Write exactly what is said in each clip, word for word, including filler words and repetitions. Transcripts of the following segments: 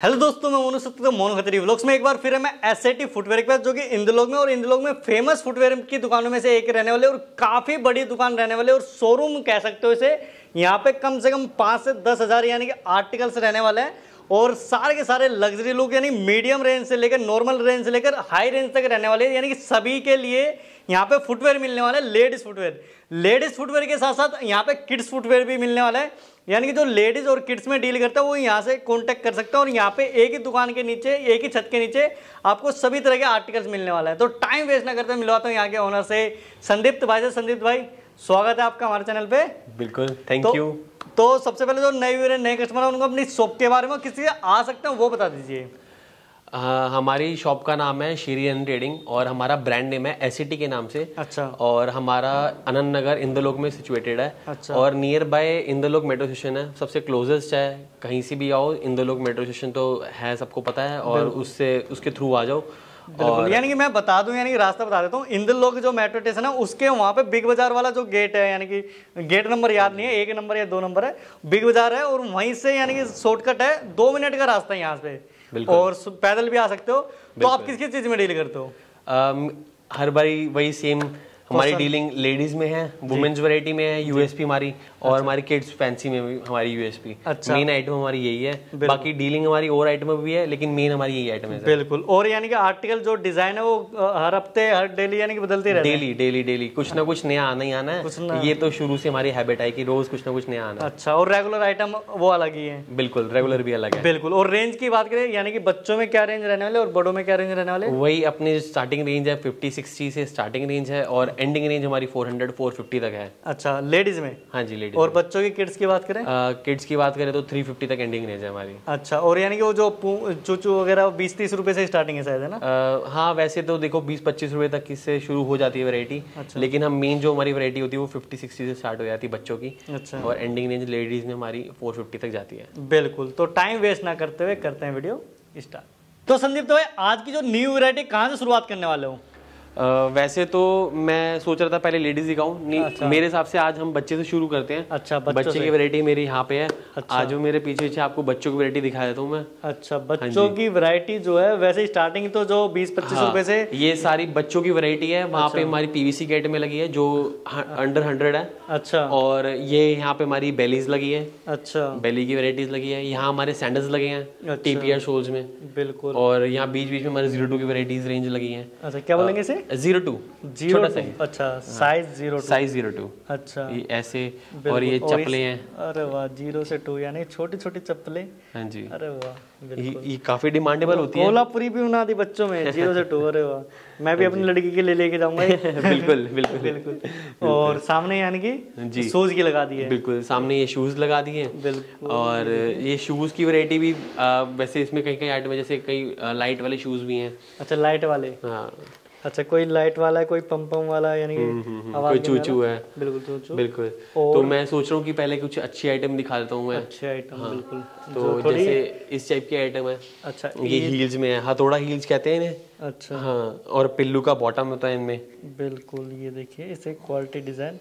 Hello दोस्तों, मैं मोनू सत्य मोनू खत्री व्लॉग्स में एक बार फिर है मैं एसएटी फुटवेयर के पास, जो कि इंदलोग में और इंदलोग में फेमस फुटवेयर की दुकानों में से एक रहने वाले और काफी बड़ी दुकान रहने वाले और शोरूम कह सकते हो इसे। यहाँ पे कम से कम पाँच से दस हजार यानी कि आर्टिकल्स रहने वाले हैं और सारे के सारे लग्जरी लुक यानी मीडियम रेंज से लेकर नॉर्मल रेंज से लेकर हाई रेंज तक रहने वाले हैं, यानी कि सभी के लिए यहाँ पे फुटवेयर मिलने वाला है। लेडीज फुटवेयर लेडीज फुटवेयर के साथ साथ यहाँ पे किड्स फुटवेयर भी मिलने वाला है, यानी कि जो लेडीज और किड्स में डील करता है वो यहाँ से कांटेक्ट कर सकता है। और यहाँ पे एक ही दुकान के नीचे, एक ही छत के नीचे आपको सभी तरह के आर्टिकल्स मिलने वाला है। तो टाइम वेस्ट ना करते मिलवाता हूँ यहाँ के ओनर से, संदीप्त भाई से। संदीप्त भाई, स्वागत है आपका हमारे चैनल पे। बिल्कुल, थैंक यू। तो सबसे पहले जो नए व्यूअर नए कस्टमर है उनको अपनी शॉप के बारे में किसी से आ सकते हैं वो बता दीजिए। आ, हमारी शॉप का नाम है श्री अन ट्रेडिंग और हमारा ब्रांड नेम है एसईटी के नाम से। अच्छा। और हमारा आनंद नगर इंदलोक में सिचुएटेड है। अच्छा। और nearby Inderlok metro station है, सबसे क्लोजेस्ट है। कहीं से भी आओ, इंदलोक मेट्रो स्टेशन तो है, सबको पता है, और उससे उसके थ्रू आ जाओ। और यानी कि मैं बता दूं, यानी कि रास्ता बता देता हूँ। इंदलोक जो मेट्रो स्टेशन है उसके वहाँ पे बिग बाजार वाला जो गेट है, यानी कि गेट नंबर याद नहीं है, एक नंबर या दो नंबर है, बिग बाजार है। और वहीं से यानी कि शॉर्टकट है, दो मिनट का रास्ता है यहाँ से, और पैदल भी आ सकते हो। तो आप किस किस चीज में डील करते हो? um, हर बारी वही सेम हमारी डीलिंग लेडीज में है, वुमेन्स वैरायटी में है यूएसपी हमारी, और हमारी किड्स फैंसी में भी हमारी यूएसपी। अच्छा। मेन आइटम हमारी यही है, बाकी डीलिंग हमारी और आइटम में भी है, लेकिन मेन हमारी यही आइटम है। बिल्कुल। और यानी कि आर्टिकल जो डिजाइन है वो हर हफ्ते हर डेली यानी कि बदलते रहते हैं। डेली डेली डेली कुछ ना कुछ नया आना ही आना है। ये तो शुरू से हमारी हैबिट है कि रोज कुछ ना कुछ नया आना। अच्छा। और रेगुलर आइटम वो अलग ही है? बिल्कुल, रेगुलर भी अलग है। बिल्कुल। और रेंज की बात करें, यानी कि बच्चों में क्या रेंज रहने वाले और बड़ों में क्या रेंज रहने वाले? वही अपनी स्टार्टिंग रेंज है, फिफ्टी सिक्सटी से स्टार्टिंग रेंज है, और एंडिंग रेंज हमारी फोर हंड्रेड फोर फिफ्टी तक है। अच्छा, लेडीज में? हाँ जी, लेडीज। और बच्चों की किड्स की बात करें? किड्स की बात करें तो थ्री फिफ्टी तक एंडिंग रेंज है हमारी। अच्छा। और यानी कि वो जो चूचू वगैरह बीस तीस रुपए से स्टार्टिंग है शायद, है ना? आ, हाँ, वैसे तो देखो बीस पच्चीस रुपए तक इससे शुरू हो जाती है वैरायटी। अच्छा। लेकिन हम मेन जो हमारी वैरायटी होती है वो फिफ्टी सिक्सटी से स्टार्ट हो जाती है बच्चों की। अच्छा। और एंडिंग रेंज लेडीज में हमारी फोर फिफ्टी तक जाती है। बिल्कुल। तो टाइम वेस्ट ना करते हुए करते हैं वीडियो स्टार्ट। तो संदीप भाई, आज की जो न्यू वैरायटी कहाँ से शुरुआत करने वाले हो? Uh, वैसे तो मैं सोच रहा था पहले लेडीज दिखाऊं। अच्छा। मेरे हिसाब से आज हम बच्चे से शुरू करते हैं। अच्छा, बच्चे की वैरायटी मेरी यहाँ पे है। अच्छा। आज मेरे पीछे पीछे आपको बच्चों की वैरायटी दिखा देता हूँ मैं। अच्छा, बच्चों की वैरायटी जो है वैसे स्टार्टिंग तो जो बीस पच्चीस रुपए से, ये सारी बच्चों की वैरायटी है। वहाँ पे हमारी पीवीसी गेट में लगी है जो अंडर हंड्रेड है। अच्छा। और ये यहाँ पे हमारी बेलीज लगी है। अच्छा। बेली की वैरायटीज लगी है। यहाँ हमारे सैंडल्स लगे हैं टीपीआर सोल्स में। बिल्कुल। और यहाँ बीच बीच में हमारे जीरो टू की वैरायटीज रेंज लगी है। अच्छा, क्या बोलेंगे इसे? जीरो टू, छोटा साइज। अच्छा, size zero two. Size zero two. अच्छा, ये ऐसे। और ये चप्पलें हैं। अरे वाह, जीरो से टू यानी छोटी छोटी चप्पलें। हाँ जी। अरे वाह, ये, ये काफी डिमांडेबल होती है। कोल्हापुरी भी बना दी बच्चों में, जीरो से टू। अरे वाह, मैं भी अपनी लड़की के लिए लेके जाऊंगा। बिल्कुल बिल्कुल बिल्कुल। और सामने यानी कि शूज की लगा दी है। बिल्कुल, सामने ये शूज लगा दिए। बिल्कुल। और ये शूज की वैरायटी भी वैसे इसमें कई कई आइटम है, जैसे कई लाइट वाले शूज भी हैं। अच्छा, लाइट वाले। हाँ। अच्छा, कोई लाइट वाला है, कोई पंपम वाला, यानी कि कोई चूचू है। बिल्कुल, चूचू। बिल्कुल। तो मैं सोच रहा हूँ कि पहले कुछ अच्छी आइटम दिखा देता हूँ मैं। अच्छी आइटम। बिल्कुल। तो जैसे इस टाइप की आइटम है। अच्छा। ये हील्स में है, हथौड़ा हील्स कहते हैं इन्हें। अच्छा। हाँ। और पिल्लू का बॉटम होता है इनमें। बिल्कुल। ये देखिए, इसे क्वालिटी डिजाइन,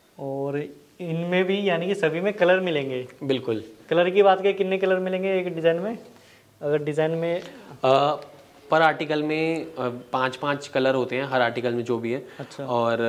और इनमें भी यानी कि सभी में कलर मिलेंगे। बिल्कुल। कलर की बात करें, कितने कलर मिलेंगे एक डिजाइन में? अगर डिजाइन में आ, पर आर्टिकल में पांच पांच कलर होते हैं हर आर्टिकल में जो भी है। अच्छा। और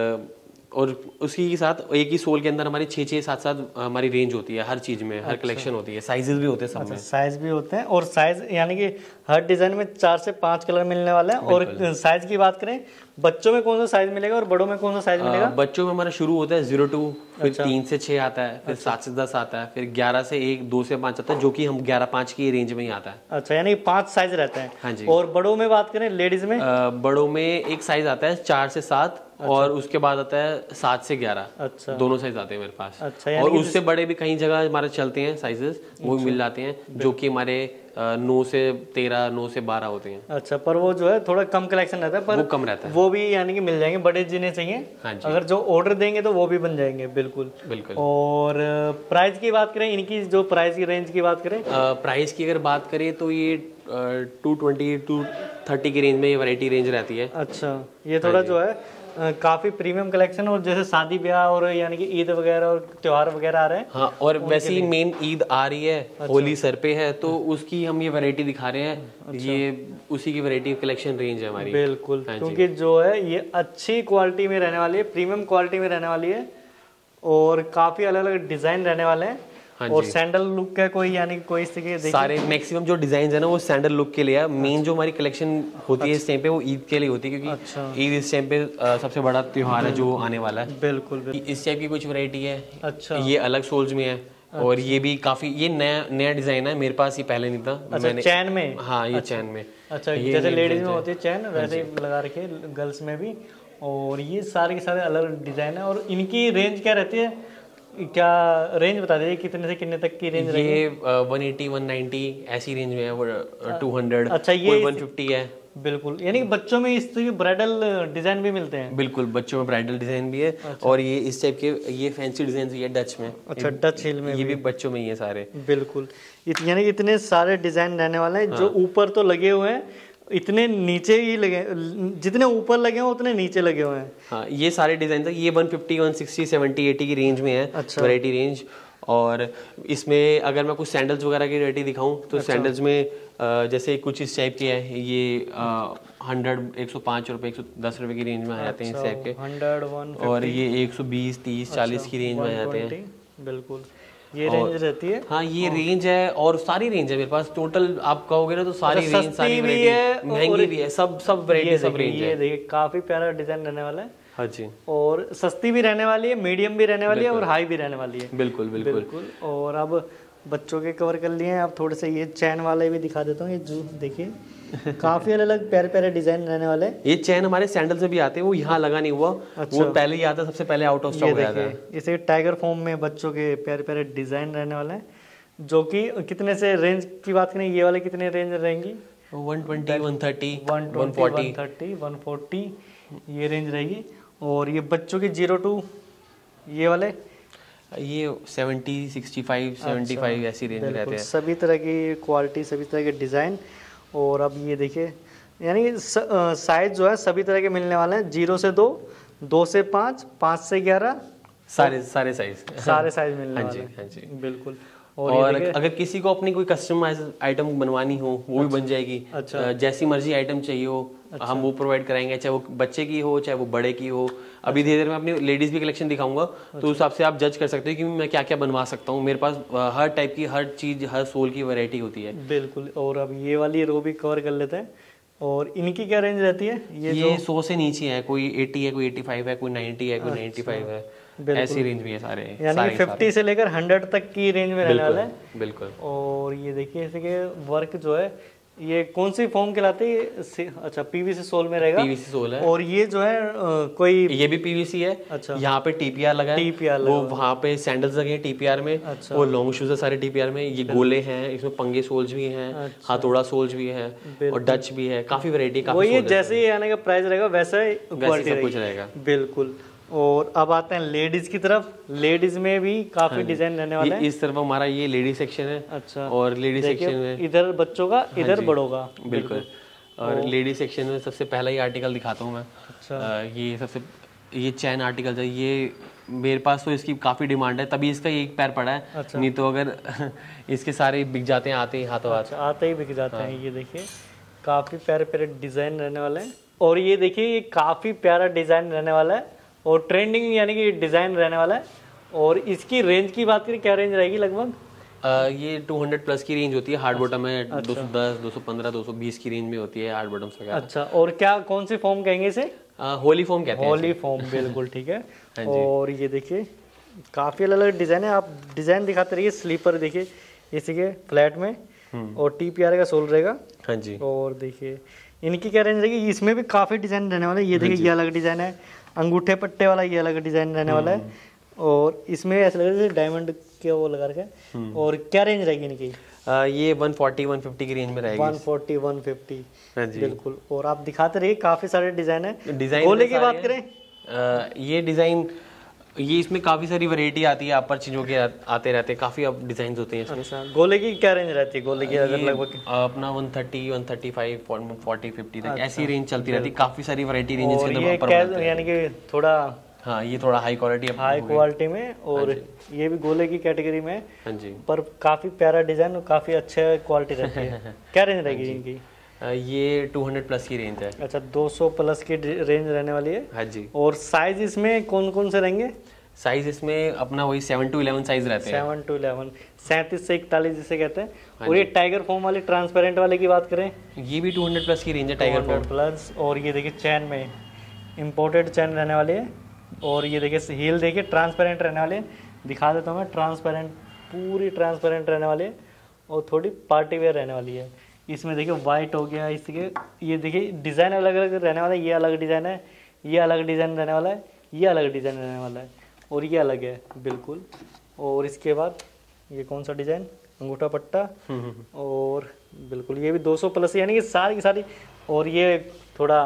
और उसी के साथ एक ही सोल के अंदर हमारी छः छः सात सात हमारी रेंज होती है हर चीज में। हर कलेक्शन होती है, साइजेस भी होते हैं सब में। साइज भी होते हैं, और साइज यानी कि हर डिजाइन में चार से पांच कलर मिलने वाला है। और साइज की बात करें, बच्चों में कौन सा साइज मिलेगा और बड़ों में कौन सा साइज मिलेगा? बच्चों में हमारा शुरू होता है जीरो टू, फिर तीन से छह आता है, फिर सात से दस आता है, फिर ग्यारह से एक, दो से पांच आता है, जो कि हम ग्यारह पांच की रेंज में ही आता है। अच्छा, यानी पांच साइज रहते हैं। हाँ जी। और बड़ों में बात करें, लेडीज में? बड़ों में एक साइज आता है चार से सात। अच्छा। और उसके बाद आता है सात से ग्यारह। अच्छा। दोनों साइज आते हैं मेरे पास। अच्छा। और उससे बड़े भी कई जगह हमारे चलते हैं साइजेस, वो मिल जाते हैं, जो कि हमारे नौ से तेरह, नौ से बारह होते हैं। अच्छा, पर वो जो है थोड़ा कम कलेक्शन रहता है, पर वो कम रहता है। वो भी यानी कि मिल जाएंगे बड़े जिन्हें चाहिए। हाँ जी। अगर जो ऑर्डर देंगे तो वो भी बन जाएंगे। बिल्कुल बिल्कुल। और प्राइस की बात करें, इनकी जो प्राइस की रेंज की बात करें, प्राइस की अगर बात करें तो ये टू ट्वेंटी टू थर्टी की रेंज में ये वैरायटी रेंज रहती है। अच्छा, ये थोड़ा जो है काफी प्रीमियम कलेक्शन, और जैसे शादी ब्याह और यानी कि ईद वगैरह और त्योहार वगैरह आ रहे हैं। हाँ, और वैसे ही मेन ईद आ रही है, अच्छा। होली सर पे है, तो उसकी हम ये वैरायटी दिखा रहे हैं। अच्छा। ये उसी की वैरायटी कलेक्शन रेंज है हमारी। बिल्कुल, क्योंकि जो है ये अच्छी क्वालिटी में रहने वाली है, प्रीमियम क्वालिटी में रहने वाली है, और काफी अलग अलग डिजाइन रहने वाले हैं। हाँ, और सैंडल लुक का कोई यानी कि कोई इस तरीके सारे मैक्सिमम जो डिजाइन है ना वो सैंडल लुक के लिए है। मेन जो हमारी कलेक्शन होती है इस टाइम पे वो ईद के लिए होती है, क्योंकि अच्छा। ईद इस टाइम पे सबसे बड़ा त्योहार है जो आने वाला है। बिल्कुल, बिल्कुल। इस टाइप की कुछ वैरायटी है। अच्छा। ये अलग सोल्स में है। अच्छा। और ये भी काफी, ये नया नया डिजाइन है, मेरे पास ये पहले नहीं था। अच्छा, मैंने चैन में। हाँ, ये चैन में। अच्छा, जैसे लेडीज में होती है चैन, वैसे ही लगा रखे गर्ल्स में भी। और ये सारे के सारे अलग डिजाइन है। और इनकी रेंज क्या रहती है, क्या रेंज बता दीजिए, कितने से कितने तक की रेंज रहेगी? ये वन एटी, वन नाइंटी ऐसी रेंज में है, वो टू हंड्रेड। अच्छा, ये वन फिफ्टी है। बिल्कुल, यानी कि बच्चों में इस तरह के ब्राइडल डिजाइन भी मिलते हैं। बिल्कुल, बच्चों में ब्राइडल डिजाइन भी है। अच्छा। और ये इस टाइप के ये फैंसी डिजाइन भी है डच में। अच्छा, डच हिल में ये भी बच्चों में ही है सारे। बिल्कुल, यानी कि इतने सारे डिजाइन रहने वाले हैं। हाँ। जो ऊपर तो लगे हुए हैं, इतने नीचे ही लगे, जितने ऊपर लगे हैं उतने नीचे लगे हुए हैं। हाँ, ये सारे डिजाइन था। ये one fifty, one sixty, seventy, eighty की रेंज में है। अच्छा। Variety range. और इसमें अगर मैं कुछ सैंडल्स वगैरह की वैरायटी दिखाऊं तो अच्छा। सैंडल्स में जैसे कुछ इस टाइप के है, ये हंड्रेड, एक सौ पाँच रुपये, एक सौ दस रुपये की रेंज में आ जाते हैं इस टाइप के। हंड्रेड, वन, और ये एक सौ बीस, तीस, चालीस की रेंज में आ जाते हैं। बिल्कुल, ये रेंज रहती है। हाँ, ये रेंज है, और सारी रेंज है मेरे पास। टोटल आप कहोगे ना तो सारी रेंज, सारी भी है, महंगी भी है, सब सब वैरायटी, सब रेंज है। ये देखिए, काफी प्यारा डिजाइन रहने वाला है। हाँ जी। और सस्ती भी रहने वाली है, मीडियम भी रहने वाली है, और हाई भी रहने वाली है। बिल्कुल बिल्कुल बिल्कुल। और अब बच्चों के कवर कर लिए हैं, अब थोड़े से ये चैन वाले भी दिखा देता हूँ। ये जो देखिए, काफी अलग अलग प्यारे प्यारे डिजाइन रहने वाले हैं। ये चैन हमारे सैंडल से भी आते हैं, वो यहाँ लगा नहीं हुआ। अच्छा। वो पहले ही आता, सबसे पहले आउट ऑफ स्टॉक हो जाता है। इसे टाइगर फॉर्म में बच्चों के प्यारे प्यारे डिजाइन रहने वाले हैं, जो कि कितने से रेंज की बात करें, ये वाले कितने रेंज रहेंगी? One twenty, one thirty, one forty, one forty ये रेंज रहेगी। और ये बच्चों के जीरो टू ये वाले, ये seventy, sixty five, seventy five ऐसी रेंज में रहते हैं। सभी तरह की क्वालिटी, सभी तरह के डिज़ाइन। और अब ये देखिए, यानी साइज जो है सभी तरह के मिलने वाले हैं। जीरो से दो, दो से पाँच, पाँच से ग्यारह, सारे सारे साइज सारे साइज मिलने वाले हैं। हाँ जी। बिल्कुल। और, और अगर किसी को अपनी कोई कस्टमाइज आइटम बनवानी हो वो अच्छा। भी बन जाएगी। अच्छा। जैसी मर्जी आइटम चाहिए हो, अच्छा। हम वो प्रोवाइड कराएंगे, चाहे वो बच्चे की हो चाहे वो बड़े की हो। अभी धीरे धीरे मैं अपनी लेडीज भी कलेक्शन दिखाऊंगा। अच्छा। तो उस हिसाब से आप जज कर सकते हो कि मैं क्या क्या बनवा सकता हूँ। मेरे पास हर टाइप की, हर चीज, हर सोल की वैरायटी होती है। बिल्कुल। और अब ये वाली रो भी कवर कर लेते हैं। और इनकी क्या रेंज रहती है? ये, ये सौ से नीचे है, कोई अस्सी है, कोई पचासी है, कोई नब्बे है, कोई पचानवे है, ऐसी रेंज में है सारे। यानी कि पचास से लेकर सौ तक की रेंज में रहने वाला है। बिल्कुल। और ये देखिए, इसके वर्क जो है, ये कौन सी फॉर्म कहलाती है? अच्छा, पीवीसी सोल में रहेगा। पीवीसी सोल है। और ये जो है आ, कोई ये भी पीवीसी है। अच्छा। यहाँ पे टीपीआर लगा है। टीपीआर वो वहाँ पे सैंडल्स लगे हैं टीपीआर में। अच्छा। वो लॉन्ग शूज है सारे टीपीआर में। ये गोले हैं, इसमें पंगे सोल्स भी हैं। अच्छा। हाथोड़ा सोल्स भी है, और डच भी है, काफी वैरायटी, काफी। वो ये जैसे ही आने का प्राइस रहेगा वैसा ही क्वालिटी सब कुछ रहेगा। बिल्कुल। और अब आते हैं लेडीज की तरफ। लेडीज में भी काफी डिजाइन रहने वाले हैं। इस तरफ हमारा ये लेडीज सेक्शन है। अच्छा। और लेडीज सेक्शन में इधर बच्चों का, इधर बड़ों का। बिल्कुल। और लेडीज सेक्शन में सबसे पहला ही आर्टिकल दिखाता हूँ मैं। अच्छा। ये सबसे, ये चैन आर्टिकल है। ये मेरे पास तो इसकी काफी डिमांड है, तभी इसका एक पैर पड़ा है। अच्छा। नहीं तो अगर इसके सारे बिक जाते हैं आते ही हाथों हाथ। आते ही बिक जाते हैं। ये देखिए, काफी प्यारे प्यारे डिजाइन रहने वाले हैं। और ये देखिए, ये काफी प्यारा डिजाइन रहने वाला है, और ट्रेंडिंग यानी कि डिजाइन रहने वाला है। और इसकी रेंज की बात करें, क्या रेंज रहेगी लगभग? Uh, ये दो सौ प्लस की रेंज होती है। हार्ड बॉटम है। अच्छा। दो सौ दस, दो सौ पंद्रह, दो सौ बीस की रेंज में होती है हार्ड बॉटम्स वगैरह। अच्छा। और क्या, कौन सी फॉर्म कहेंगे इसे? होली फॉर्म कहते हैं। होली फॉर्म, बिल्कुल ठीक है। और ये देखिए, काफी अलग अलग डिजाइन है। आप डिजाइन दिखाते रहिए। स्लीपर देखिए, इसी के फ्लैट में, और टीपीआर का सोल रहेगा। हाँ जी। और देखिए, इनकी क्या रेंज रहेगी? इसमें भी काफी डिजाइन रहने वाला है। ये देखिए, ये अलग डिजाइन है। अंगूठे पट्टे वाला ये अलग डिजाइन रहने वाला है। और इसमें ऐसा लग रहा है डायमंड के वो लगा रखे। और क्या रेंज रहेगी इनकी? आ, ये वन फोर्टी, वन फिफ्टी की रेंज में रहेगी। One forty, one fifty. हाँ जी। बिल्कुल। और आप दिखाते रहिए, काफी सारे डिजाइन है। डिजाइन गोले की बात करें, आ, ये डिजाइन ये इसमें काफी सारी वैरायटी आती है, अपर चीजों के आते रहते हैं, काफी अब डिजाइन होते हैं इसमें। अच्छा, गोले की क्या रेंज रहती है? गोले की अगर लगभग अपना one thirty, one thirty five, forty, fifty तक ऐसी रेंज चलती रहती है। काफी सारी वैरायटी रेंजेस के अंदर अपर बनते हैं, यानी कि थोड़ा हाँ ये थोड़ा हाई क्वालिटी हाई क्वालिटी में, और ये भी गोले की कैटेगरी में। हाँ जी, पर काफी प्यारा डिजाइन और काफी अच्छे क्वालिटी रहती है। क्या रेंज रहेगी इनकी? ये टू हंड्रेड प्लस की रेंज है। अच्छा, दो सौ प्लस की रेंज रहने वाली है। हाँ जी। और साइज इसमें कौन कौन से रहेंगे? साइज इसमें अपना वही सेवन टू इलेवन साइज रहते हैं। सेवन टू इलेवन, सैंतीस से इकतालीस जिसे कहते हैं। हाँ, और ये टाइगर फॉर्म वाली ट्रांसपेरेंट वाले की बात करें, ये भी टू हंड्रेड प्लस की रेंज है, टाइगर फॉर्म प्लस। और ये देखिए चैन में इम्पोर्टेड चैन रहने वाली है। और ये देखिए हील देखिए ट्रांसपेरेंट रहने वाले, दिखा देता हूँ मैं, ट्रांसपेरेंट, पूरी ट्रांसपेरेंट रहने वाली है और थोड़ी पार्टी वेयर रहने वाली है। इसमें देखिए वाइट हो गया, इसके ये देखिए डिज़ाइन अलग अलग रहने वाला है। ये अलग डिज़ाइन है, ये अलग डिज़ाइन रहने वाला है, ये अलग डिज़ाइन रहने वाला है, और ये अलग है बिल्कुल। और इसके बाद ये कौन सा डिज़ाइन, अंगूठा पट्टा, और बिल्कुल ये भी दो सौ प्लस, यानी कि सारी की सारी। और ये थोड़ा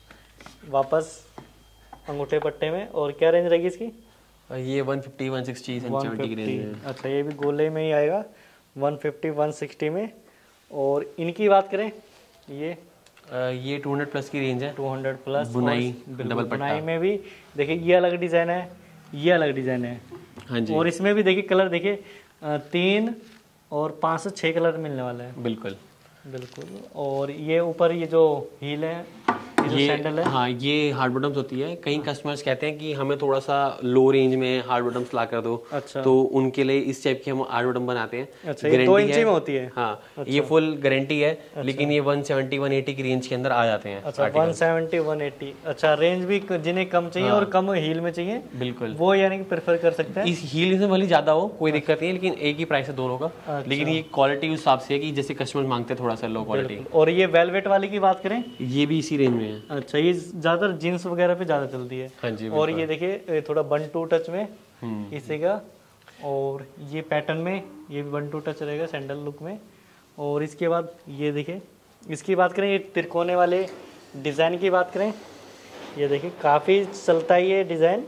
वापस अंगूठे पट्टे में। और क्या रेंज रहेगी इसकी? ये one fifty, one sixty, one seventy की रेंज है। अच्छा, ये भी गोले में ही आएगा, वन फिफ्टी, वन सिक्सटी में। और इनकी बात करें, ये आ, ये टू हंड्रेड प्लस की रेंज है, टू हंड्रेड प्लस बुनाई, डबल पट्टा। बुनाई में भी देखिए ये अलग डिज़ाइन है, ये अलग डिज़ाइन है। हाँ जी। और इसमें भी देखिए कलर देखिए तीन और पाँच से छः कलर मिलने वाले हैं। बिल्कुल बिल्कुल। और ये ऊपर ये जो हील है, ये सैंडल है, हाँ ये हार्ड बॉटम्स होती है। कई कस्टमर्स कहते हैं कि हमें थोड़ा सा लो रेंज में हार्ड बॉटम्स ला कर दो। अच्छा। तो उनके लिए इस टाइप की हम हार्ड बॉटम बनाते हैं। अच्छा, ये दो इंची में होती है। हाँ। अच्छा। ये फुल गारंटी है। अच्छा। लेकिन ये वन सेवेंटी, वन एटी की रेंज के अंदर आ जाते हैं। अच्छा, वन सेवेंटी, वन एटी। अच्छा, रेंज भी जिन्हें कम चाहिए और कम हील में चाहिए, बिल्कुल वो यानी कि प्रेफर कर सकते हैं। इस हील में भले ज्यादा हो कोई दिक्कत नहीं है, लेकिन एक ही प्राइस है दोनों का। लेकिन ये क्वालिटी उस हिसाब से है कि जैसे कस्टमर मांगते हैं थोड़ा सा लो क्वालिटी। और ये वेलवेट वाली की बात करें, ये भी इसी रेंज में है। अच्छा, ये ज्यादातर जीन्स वगैरह पे ज्यादा चलती है। हाँ जी। और ये देखिए थोड़ा वन टू टच में इसी का, और ये पैटर्न में ये भी वन टू टच रहेगा सैंडल लुक में। और इसके बाद ये देखिए, इसकी बात करें, ये तिरकोने वाले डिज़ाइन की बात करें, ये देखिए काफ़ी चलता है ये डिज़ाइन,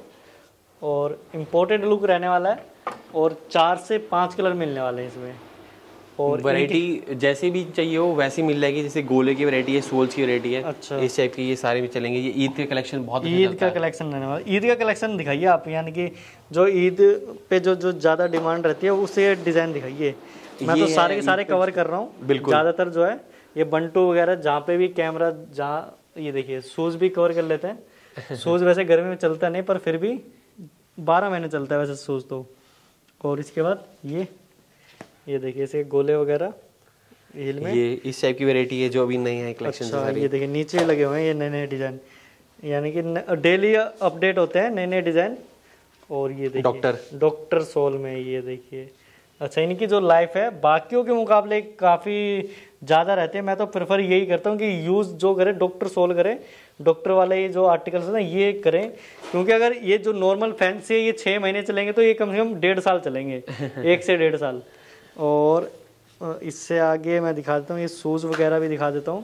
और इम्पोर्टेड लुक रहने वाला है। और चार से पाँच कलर मिलने वाले हैं इसमें। और वैरायटी जैसे भी चाहिए हो वैसी मिल जाएगी। जैसे गोले की वैरायटी है, सोल्स की वैरायटी है। अच्छा। इस टाइप की ये सारे भी चलेंगे। ये ईद के कलेक्शन बहुत ईद का कलेक्शन रहने वाला। ईद का कलेक्शन दिखाइए आप, यानी कि जो ईद पे जो जो ज़्यादा डिमांड रहती है उससे डिज़ाइन दिखाइए। मैं तो सारे के सारे कवर कर रहा हूँ। बिल्कुल। ज़्यादातर जो है ये बंटू वगैरह, जहाँ पे भी कैमरा, जहाँ ये देखिए शूज़ भी कवर कर लेते हैं। शूज़ वैसे गर्मी में चलता नहीं, पर फिर भी बारह महीने चलता है वैसे शूज़ तो। और इसके बाद ये ये देखिए इसे गोले वगैरह हील में, ये इस टाइप की वैरायटी है जो अभी नई है कलेक्शन। अच्छा, ये देखिए नीचे लगे हुए हैं ये नए नए डिज़ाइन, यानी कि डेली अपडेट होते हैं नए नए डिज़ाइन। और ये देखिए डॉक्टर डॉक्टर सोल में, ये देखिए। अच्छा, इनकी जो लाइफ है बाकियों के मुकाबले काफ़ी ज़्यादा रहते हैं। मैं तो प्रेफर यही करता हूँ कि यूज़ जो करे डॉक्टर सोल करे, डॉक्टर वाले ये जो आर्टिकल्स हैं ये करें। क्योंकि अगर ये जो नॉर्मल फैंसी है ये छः महीने चलेंगे तो ये कम से कम डेढ़ साल चलेंगे, एक से डेढ़ साल। और इससे आगे मैं दिखा देता हूँ, ये शूज़ वगैरह भी दिखा देता हूँ,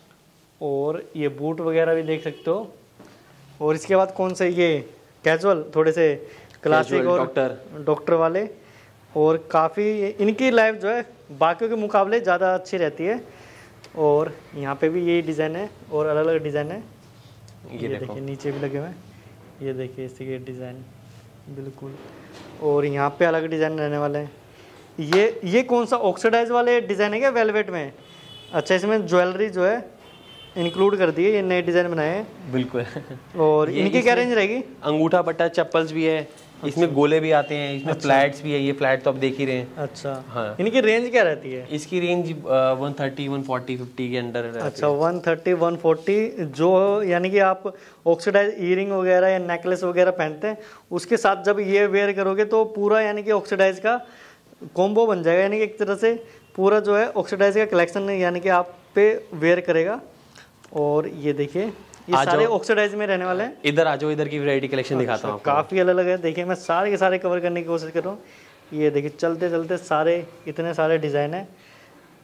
और ये बूट वगैरह भी देख सकते हो। और इसके बाद कौन से, ये कैजुअल, थोड़े से क्लासिक और डॉक्टर डॉक्टर वाले। और काफ़ी इनकी लाइफ जो है बाकियों के मुकाबले ज़्यादा अच्छी रहती है। और यहाँ पे भी यही डिज़ाइन है और अलग अलग डिज़ाइन है। ये, ये देखिए नीचे भी लगे हुए हैं, ये देखिए इसी के डिज़ाइन बिल्कुल। और यहाँ पे अलग डिज़ाइन रहने वाले हैं। ये ये कौन सा ऑक्सीडाइज वाले डिज़ाइन है क्या वेलवेट में? अच्छा, इसमें ज्वेलरी जो है इंक्लूड कर दी है, ये नए डिज़ाइन बनाए हैं। बिल्कुल। और इनकी क्या रेंज रहेगी? अंगूठा पट्टा चप्पल्स भी है, इसमें अच्छा। गोले भी आते हैं, इसमें अच्छा। फ्लैट्स भी है। ये फ्लैट तो आप देख ही रहे हैं। अच्छा। हाँ। इनकी रेंज क्या रहती है? इसकी range one thirty, one forty, fifty के अंडर रहती है। अच्छा, वन थर्टी, वन फोर्टी, जो यानी कि आप ऑक्सीडाइज ईयरिंग वगैरह या नेकलेस वगैरह पहनते हैं उसके साथ जब ये वेयर करोगे तो पूरा यानी कि ऑक्सीडाइज का कॉम्बो बन जाएगा। यानी कि एक तरह से पूरा जो है ऑक्सीडाइज का कलेक्शन यानी कि आप पे वेयर करेगा। और ये देखिए ये सारे ऑक्सीडाइज में रहने वाले हैं। इधर आ जाओ, इधर की वैरायटी कलेक्शन दिखाता हूँ। काफ़ी अलग अलग है। देखिए मैं सारे के सारे कवर करने की कोशिश कर रहा हूँ। ये देखिए चलते चलते सारे इतने सारे डिज़ाइन हैं।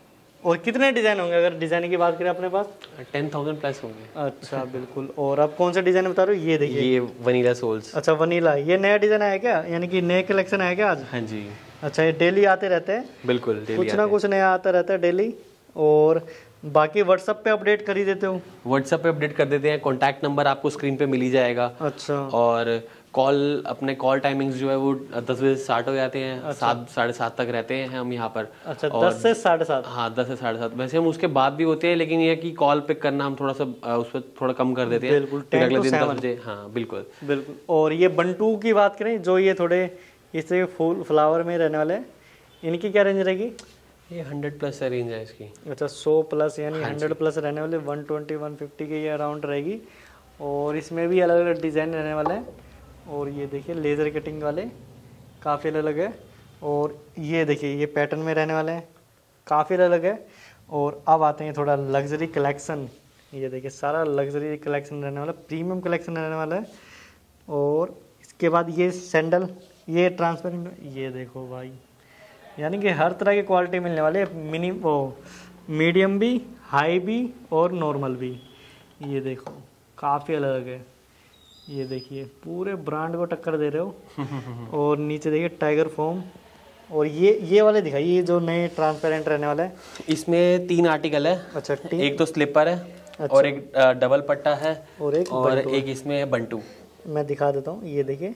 और कितने डिजाइन होंगे अगर डिजाइन की बात करें अपने पास? टेन थाउजेंड प्लस होंगे। अच्छा बिल्कुल। और आप कौन सा डिजाइन बता रहे हो? ये देखिए, ये वनीला सोल्स। अच्छा वनीला, ये नया डिजाइन आया क्या, यानी कि नए कलेक्शन आया क्या आज? हाँ जी। अच्छा, ये डेली आते रहते हैं? बिल्कुल, डेली कुछ ना कुछ नया आता रहता है डेली। और बाकी व्हाट्सएप पे अपडेट कर ही देते हो? व्हाट्सएप पे अपडेट कर देते हैं, कॉन्टैक्ट नंबर आपको स्क्रीन पे मिल ही जाएगा। अच्छा। और कॉल, अपने कॉल टाइमिंग्स जो है वो दस बजे स्टार्ट हो जाते हैं। अच्छा। सात साढ़े सात तक रहते हैं हम यहाँ पर। अच्छा, दस से साढ़े सात? हाँ, दस से साढ़े सात। वैसे हम उसके बाद भी होते हैं, लेकिन ये कि कॉल पिक करना हम थोड़ा सा उस पर थोड़ा कम कर देते हैं। बिल्कुल, अगले दिन दस बजे। हाँ बिल्कुल बिल्कुल। और ये बंटू की बात करें, जो ये थोड़े इस तरह फूल फ्लावर में रहने वाले हैं, इनकी क्या रेंज रहेगी? ये हंड्रेड प्लस रेंज है इसकी। अच्छा, सौ प्लस यानी हंड्रेड प्लस रहने वाले, वन ट्वेंटी वन फिफ्टी के ये अराउंड रहेगी। और इसमें भी अलग अलग डिज़ाइन रहने वाले हैं। और ये देखिए लेज़र कटिंग वाले काफ़ी अलग अलग है। और ये देखिए ये पैटर्न में रहने वाले हैं, काफ़ी अलग है। और अब आते हैं थोड़ा लग्जरी कलेक्शन। ये देखिए सारा लग्जरी कलेक्शन रहने वाला, प्रीमियम कलेक्शन रहने वाला है। और इसके बाद ये सैंडल, ये ट्रांसपेरेंट, ये देखो भाई, यानी कि हर तरह की क्वालिटी मिलने वाली है। मिनी वो मीडियम भी, हाई भी और नॉर्मल भी। ये देखो काफ़ी अलग है। ये देखिए पूरे ब्रांड को टक्कर दे रहे हो। और नीचे देखिए टाइगर फॉर्म। और ये ये वाले दिखाइए, ये जो नए ट्रांसपेरेंट रहने वाला है। इसमें तीन आर्टिकल है। अच्छा, तीन? एक तो स्लीपर है। अच्छा। और एक डबल पट्टा है और एक और एक इसमें है बंटू। मैं दिखा देता हूँ, ये देखिए।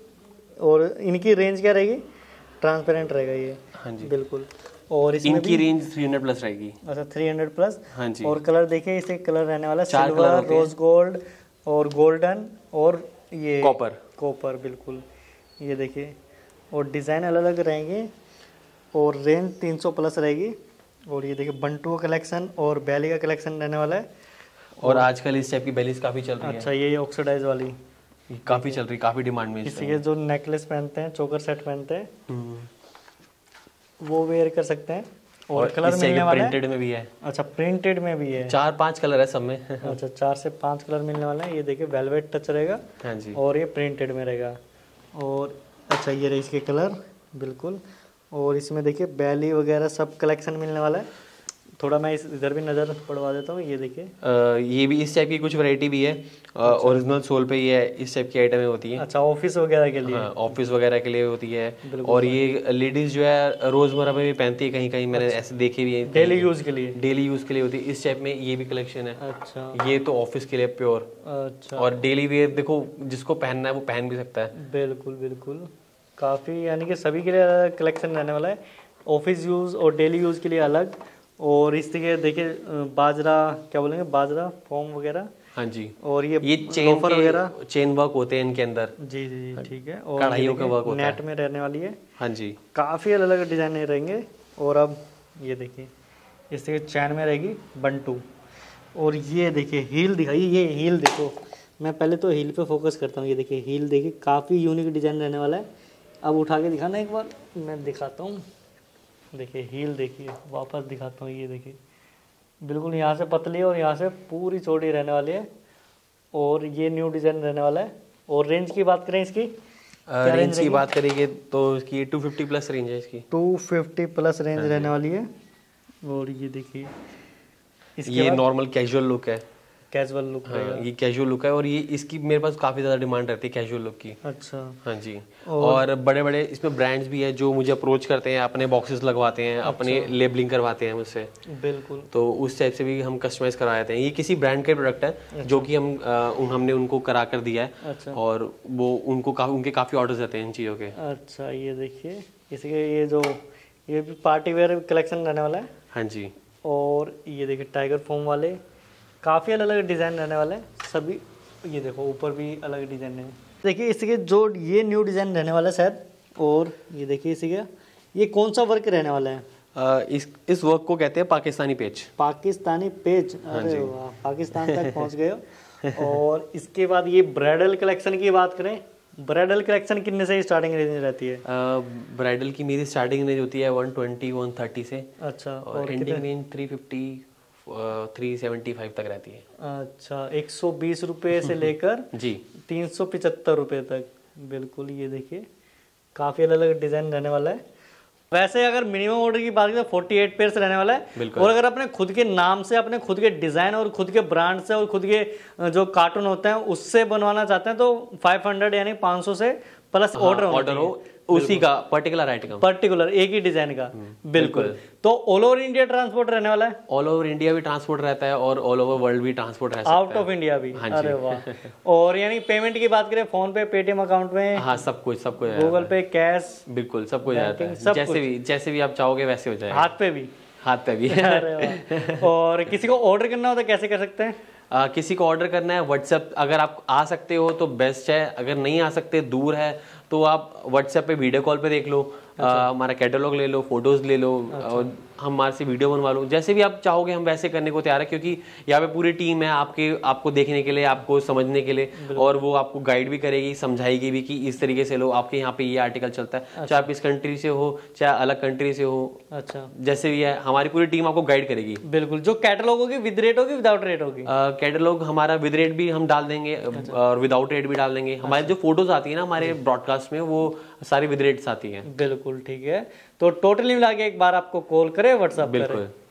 और इनकी रेंज क्या रहेगी? ट्रांसपेरेंट रहेगा ये। हाँ जी बिल्कुल। और इसमें इनकी रेंज थ्री हंड्रेड प्लस रहेगी। अच्छा, थ्री हंड्रेड प्लस। हाँ जी। और कलर देखिए, इसे कलर रहने वाला सिल्वर, रोज गोल्ड और गोल्डन और ये कॉपर। कॉपर बिल्कुल। ये देखिए, और डिज़ाइन अलग अलग रहेंगे। और रेंज तीन सौ प्लस रहेगी। और ये देखिए बंटू का कलेक्शन और बैली का कलेक्शन रहने वाला है। और आजकल इस टाइप की बैलीज काफ़ी चल रही है। अच्छा, ये ऑक्सीडाइज वाली काफ़ी चल रही, काफ़ी डिमांड में। इसी के जो नेकलेस पहनते हैं, चोकर सेट पहनते हैं, वो वेयर कर सकते हैं। और, और कलर मिलने वाला है, प्रिंटेड में भी है। अच्छा, प्रिंटेड में भी है। चार पांच कलर है सब में। अच्छा, चार से पांच कलर मिलने वाला है। ये देखिए वेलवेट टच रहेगा। हाँ जी। और ये प्रिंटेड में रहेगा। और अच्छा, ये रहे इसके कलर बिल्कुल। और इसमें देखिए बैली वगैरह सब कलेक्शन मिलने वाला है। थोड़ा मैं इस इधर भी नज़र पड़वा देता हूँ। ये देखिए, ये भी इस टाइप की कुछ वैरायटी भी है। ओरिजिनल सोल पे ये इस टाइप की आइटमें होती हैं। अच्छा, ऑफिस वगैरह के लिए। हाँ, ऑफिस वगैरह के लिए होती है। और ये लेडीज जो है रोजमर्रा में भी पहनती है, कहीं कहीं मैंने अच्छा। ऐसे देखे भी है। डेली यूज के लिए, डेली यूज के लिए होती है। इस टाइप में ये भी कलेक्शन है। अच्छा, ये तो ऑफिस के लिए प्योर। अच्छा। और डेली वेयर देखो, जिसको पहनना है वो पहन भी सकता है। बिल्कुल बिल्कुल। काफ़ी, यानी कि सभी के लिए अलग कलेक्शन रहने वाला है। ऑफिस यूज़ और डेली यूज़ के लिए अलग। और इस तरीके देखिए बाजरा, क्या बोलेंगे, बाजरा फॉर्म वगैरह। हाँ जी। और ये ये चेन वगैरह, चेन वर्क होते हैं इनके अंदर। जी जी जी ठीक है। और कढ़ाइयों का वर्क होता है, नेट में रहने वाली है। हाँ जी। काफ़ी अलग अलग डिज़ाइन रहेंगे। और अब ये देखिए इस तरीके चैन में रहेगी बंटू। और ये देखिए हील दिखाइए, ये हील देखो। मैं पहले तो हील पे फोकस करता हूँ। ये देखिए हील देखिए, काफ़ी यूनिक डिज़ाइन रहने वाला है। अब उठा के दिखाना एक बार, मैं दिखाता हूँ। देखिए हील देखिए, वापस दिखाता हूँ। ये देखिए बिल्कुल यहाँ से पतली और यहाँ से पूरी चौड़ी रहने वाली है। और ये न्यू डिज़ाइन रहने वाला है। और रेंज की बात करें इसकी, रेंज, रेंज की बात करेंगे तो इसकी टू फिफ्टी प्लस रेंज है। इसकी टू फिफ्टी प्लस रेंज रहने वाली है। और ये देखिए ये नॉर्मल कैजुअल लुक है, कैजुअल लुक हाँ, ये कैजुअल लुक है। और ये इसकी मेरे पास काफ़ी ज़्यादा डिमांड रहती है कैजुअल लुक की। अच्छा, हाँ जी। और, और बड़े बड़े इसमें ब्रांड्स भी है जो मुझे अप्रोच करते हैं, अपने बॉक्सेस लगवाते हैं। अच्छा। अपने लेबलिंग करवाते हैं मुझसे। बिल्कुल। तो उस टाइप से भी हम कस्टमाइज करा देते हैं। ये किसी ब्रांड का प्रोडक्ट है। अच्छा। जो कि हम आ, उन, हमने उनको करा कर दिया है। अच्छा। और वो उनको का, उनके काफ़ी ऑर्डर्स रहते हैं इन चीज़ों के। अच्छा, ये देखिए इसके ये जो ये भी पार्टी वेयर कलेक्शन रहने वाला है। हाँ जी। और ये देखिए टाइगर फॉर्म वाले, काफ़ी अलग अलग डिज़ाइन रहने वाले हैं सभी। ये देखो ऊपर भी अलग डिज़ाइन है। देखिए इसके जो ये न्यू डिज़ाइन रहने वाला है शायद। और ये देखिए इसी का ये कौन सा वर्क रहने वाला है? आ, इस इस वर्क को कहते हैं पाकिस्तानी पेज। पाकिस्तानी पेज, अरे वाह, पाकिस्तान तक पहुंच गए हो। और इसके बाद ये ब्राइडल कलेक्शन की बात करें, ब्राइडल कलेक्शन कितने से स्टार्टिंग रेंज रहती है? ब्राइडल की मेरी स्टार्टिंग रेंज होती है वन ट्वेंटी वन थर्टी से। अच्छा। और, और ending range three fifty three seventy five तक रहती है। अच्छा, एक सौ बीस रुपये से लेकर जी तीन सौ पिचहत्तर रुपये तक। बिल्कुल, ये देखिए काफ़ी अलग अलग डिज़ाइन रहने वाला है। वैसे अगर मिनिमम ऑर्डर की बात करें तो अड़तालीस पेयर्स रहने वाला है, और अगर अपने खुद के नाम से, अपने खुद के डिजाइन और खुद के ब्रांड से और खुद के जो कार्टून होते हैं उससे बनवाना चाहते हैं तो पाँच सौ यानी पाँच सौ से प्लस ऑर्डर ऑर्डर हो उसी का पर्टिकुलर आइटम, पर्टिकुलर एक ही डिजाइन का। बिल्कुल। तो ऑल ओवर इंडिया ट्रांसपोर्ट रहने वाला है? ऑल ओवर इंडिया भी ट्रांसपोर्ट रहता है और ऑल ओवर वर्ल्ड भी ट्रांसपोर्ट रहता है, आउट ऑफ इंडिया भी। हाँ, अरे वाह। और यानी पेमेंट की बात करें फोन पे, पेटीएम अकाउंट में? हाँ, सब कुछ सब कुछ गूगल पे, कैश, बिल्कुल सब कुछ जाता है, जैसे भी जैसे भी आप चाहोगे वैसे हो जाएगा। हाथ पे भी? हाथ पे भी। अरे वाह। और किसी को ऑर्डर करना हो तो कैसे कर सकते हैं? आ, किसी को ऑर्डर करना है व्हाट्सएप, अगर आप आ सकते हो तो बेस्ट है, अगर नहीं आ सकते दूर है तो आप व्हाट्सएप पे वीडियो कॉल पे देख लो। अच्छा। हमारा कैटलॉग ले लो, फोटोज ले लो। अच्छा। और हमारे से वीडियो बनवा लो, जैसे भी आप चाहोगे हम वैसे करने को तैयार है, क्योंकि यहाँ पे पूरी टीम है आपके आपको देखने के लिए, आपको समझने के लिए, और वो आपको गाइड भी करेगी, समझाएगी भी कि इस तरीके से लो, आपके यहाँ पे ये आर्टिकल चलता है। अच्छा। चाहे आप इस कंट्री से हो चाहे अलग कंट्री से हो, अच्छा जैसे भी है हमारी पूरी टीम आपको गाइड करेगी। बिल्कुल। जो कैटलॉग होगी विद रेट होगी विदाउट रेट होगी? कैटलॉग हमारा विद रेट भी हम डाल देंगे। अच्छा। और विदाउट रेट भी डाल देंगे। हमारे जो फोटोज आती है ना हमारे ब्रॉडकास्ट में वो सारी विद रेट्स आती है। बिल्कुल ठीक है। तो टोटली मिला के एक बार आपको कॉल करे, व्हाट्सएप बिल्कुल।